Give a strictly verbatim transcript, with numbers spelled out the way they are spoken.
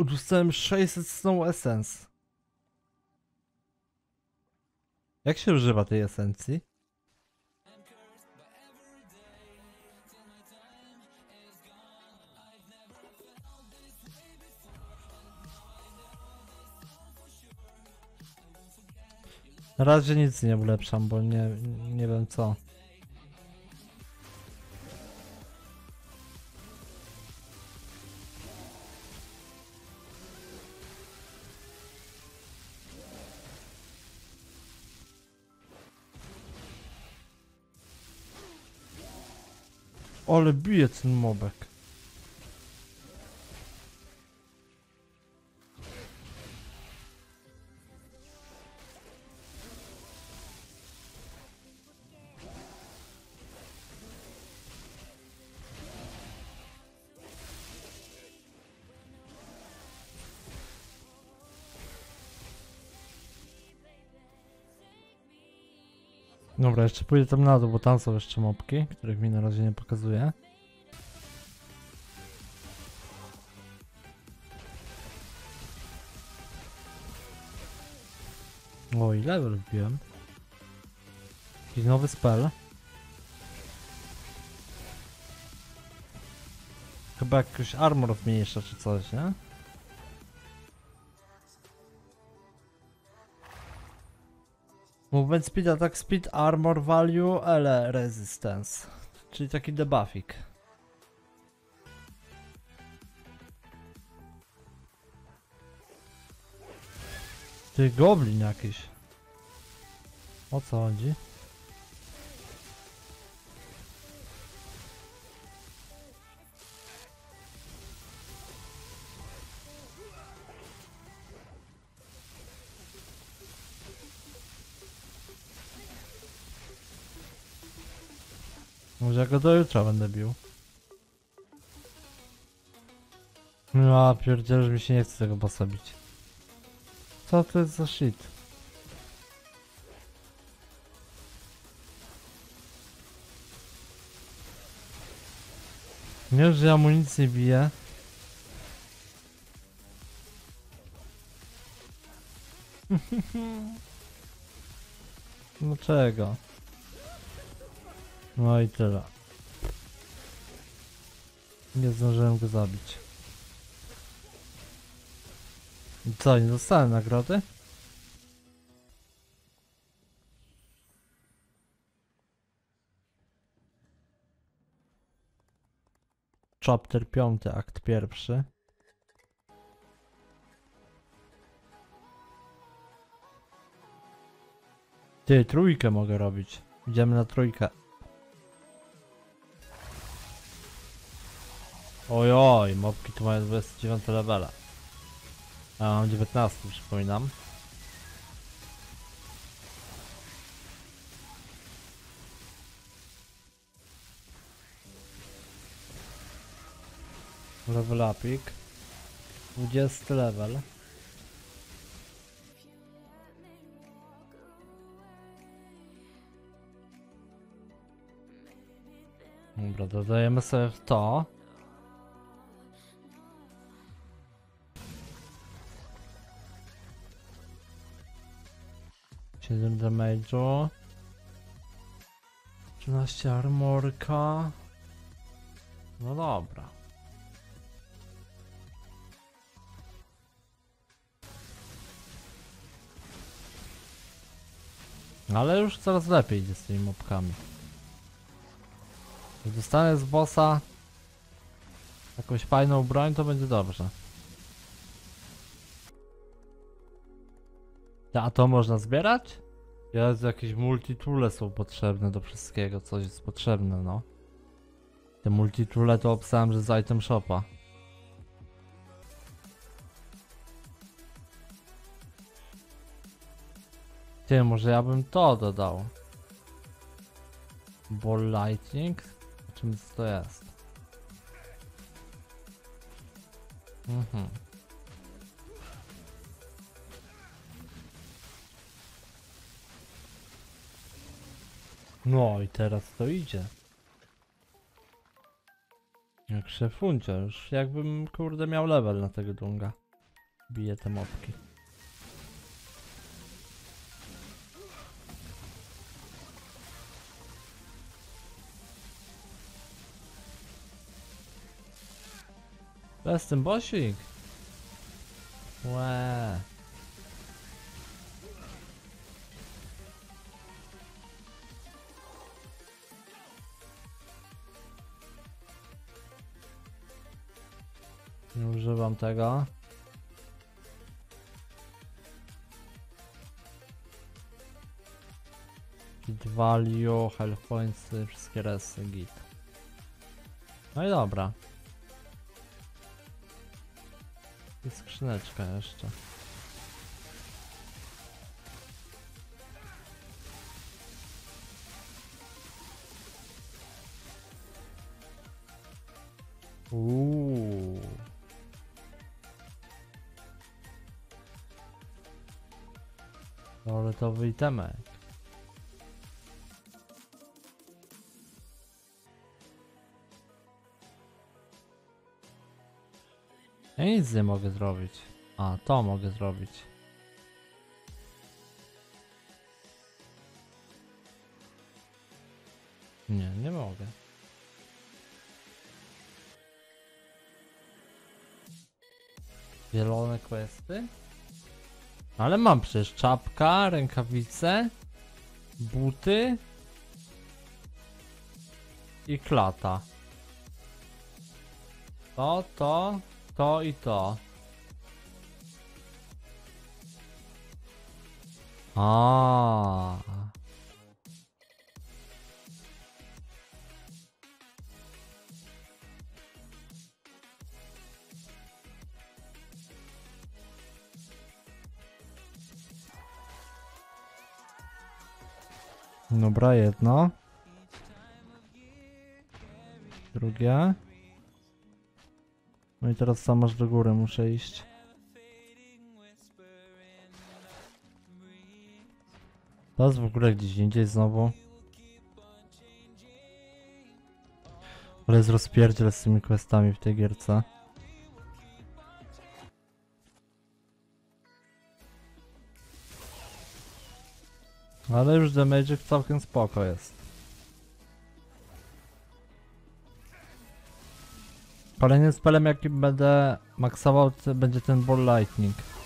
Dostałem sześćset Snow Essence. Jak się używa tej esencji? Na razie nic nie ulepszam, bo nie, nie wiem co. Ale bije ten mobek. Dobra, jeszcze pójdę tam na dół, bo tam są jeszcze mobki, których mi na razie nie pokazuje. Oj, level wbiłem. Jakiś nowy spell. Chyba jakiś armor zmniejsza czy coś, nie? Movement speed, attack speed, armor value, ele resistance. Czyli taki debuffik. Ty goblin jakiś. O co chodzi? Może ja go do jutra będę bił. No a pierdziel, że mi się nie chce tego bossa bić. Co to jest za shit? Nie, że ja mu nic nie biję. Dlaczego? No i tyle. Nie zdążyłem go zabić. I co, nie dostałem nagrody? Chapter piąty, akt pierwszy. Ty, trójkę mogę robić. Idziemy na trójkę. Ojoj, mobki tu mają dwadzieścia dziewięć levela. A mam dziewiętnaście, przypominam. Level upik. dwudziesty level. Dobra, dodajemy sobie w to. siedem damage'u. trzynaście armorka. No dobra. Ale już coraz lepiej idzie z tymi mobkami. Jak dostanę z bossa jakąś fajną broń, to będzie dobrze. A to można zbierać? Jest jakieś multitoole są potrzebne do wszystkiego, coś jest potrzebne, no. Te multitoole to opisałem, że z item shopa. Ty, może ja bym to dodał. Ball lightning? Czym to jest? Mhm. No i teraz to idzie. Jak szefuncia, już jakbym kurde miał level na tego dunga. Bije te mopki. To jest ten bossik. Łe. Nie używam tego. Git value, health points, wszystkie resy, git. No i dobra. I skrzyneczka jeszcze. Uuu. Fioletowy itemek. Ja nic nie mogę zrobić. A, to mogę zrobić. Nie, nie mogę. Zielone questy? Ale mam przecież czapka, rękawice, buty i klata. To, to, to i to. A. Dobra, jedno. Drugie. No i teraz sam aż do góry muszę iść. To jest w ogóle gdzieś indziej znowu. Ale jest rozpierdziel z tymi questami w tej gierce. Ale już damage całkiem spoko jest. Kolejnym spelem jaki będę maksował, to będzie ten Ball Lightning.